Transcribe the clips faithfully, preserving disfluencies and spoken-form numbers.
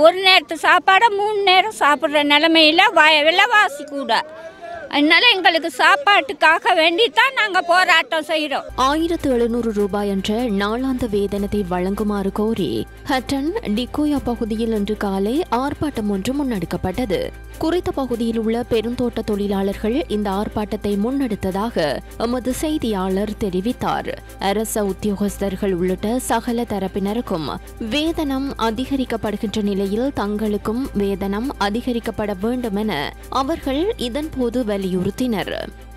ஒரு நேரத்து சாப்பாடை மூணு நேரம் சாப்பிட்ற நிலமையில் வ விலைவாசி கூட. அதனால எங்களுக்கு சாப்பாட்டுக்காக வேண்டித்தான் நாங்கள் போராட்டம் செய்கிறோம். ஆயிரத்து எழுநூறு ரூபாய் என்ற நாளாந்த வேதனத்தை வழங்குமாறு கோரி ஹட்டன் டிகோயா பகுதியில் இன்று காலை ஆர்ப்பாட்டம் ஒன்று முன்னெடுக்கப்பட்டது. குறித்த பகுதியில் உள்ள பெருந்தோட்ட தொழிலாளர்கள் இந்த ஆர்ப்பாட்டத்தை முன்னெடுத்ததாக எமது செய்தியாளர் தெரிவித்தார். அரச உத்தியோகஸ்தர்கள் உள்ளிட்ட சகல தரப்பினருக்கும் வேதனம் அதிகரிக்கப்படுகின்ற நிலையில் தங்களுக்கும் வேதனம் அதிகரிக்கப்பட வேண்டும் என அவர்கள் இதன்போது வலியுறுத்தினர்.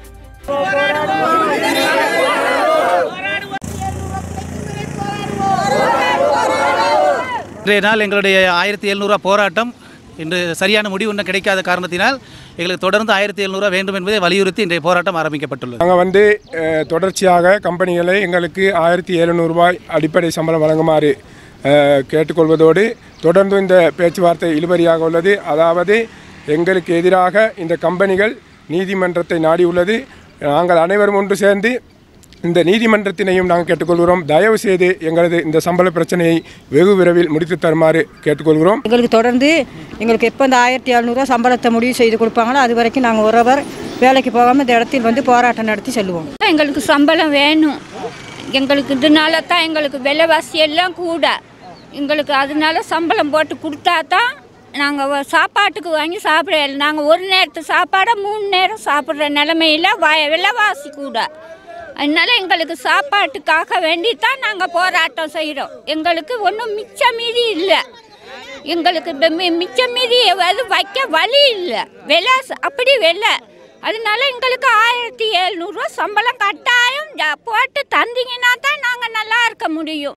இன்றைய நாள் எங்களுடைய ஆயிரத்தி எழுநூறுவா போராட்டம் இன்று சரியான முடிவு இன்னும் கிடைக்காத காரணத்தினால் எங்களுக்கு தொடர்ந்து ஆயிரத்தி எழுநூறுவா வேண்டும் என்பதை வலியுறுத்தி இன்றைய போராட்டம் ஆரம்பிக்கப்பட்டுள்ளது. நாங்கள் வந்து தொடர்ச்சியாக கம்பெனிகளை எங்களுக்கு ஆயிரத்தி எழுநூறு ரூபாய் அடிப்படை சம்பளம் வழங்குமாறு கேட்டுக்கொள்வதோடு தொடர்ந்து இந்த பேச்சுவார்த்தை இழுபறியாக உள்ளது. அதாவது எங்களுக்கு எதிராக இந்த கம்பெனிகள் நீதிமன்றத்தை நாடியுள்ளது. நாங்கள் அனைவரும் ஒன்று சேர்ந்து இந்த நீதிமன்றத்தினையும் நாங்கள் கேட்டுக்கொள்கிறோம். தயவு செய்து எங்களது இந்த சம்பள பிரச்சனையை வெகு விரைவில் முடித்து தருமாறு கேட்டுக்கொள்கிறோம். எங்களுக்கு தொடர்ந்து எங்களுக்கு எப்போ இந்த ஆயிரத்தி எழுநூறுவா சம்பளத்தை முடிவு செய்து கொடுப்பாங்களோ அது வரைக்கும் நாங்கள் ஒருவர் வேலைக்கு போகாமல் இந்த இடத்தில் வந்து போராட்டம் நடத்தி செல்லுவோம். எங்களுக்கு சம்பளம் வேணும். எங்களுக்கு இதனால தான் எங்களுக்கு விலைவாசி எல்லாம் கூட. எங்களுக்கு அதனால சம்பளம் போட்டு கொடுத்தா தான் நாங்கள் சாப்பாட்டுக்கு வாங்கி சாப்பிட. நாங்கள் ஒரு நேரத்து சாப்பாடை மூணு நேரம் சாப்பிட்ற நிலமையில் வ விலைவாசி கூட. அதனால எங்களுக்கு சாப்பாட்டுக்காக வேண்டித்தான் நாங்கள் போராட்டம் செய்கிறோம். எங்களுக்கு ஒன்றும் மிச்ச மீதி இல்லை. எங்களுக்கு மிச்ச மீதி அது வைக்க வழி இல்லை. விலை அப்படி விலை. அதனால எங்களுக்கு ஆயிரத்தி எழுநூறுவா சம்பளம் கட்டாயம் போட்டு தந்தீங்கன்னா தான் நாங்கள் நல்லா இருக்க முடியும்.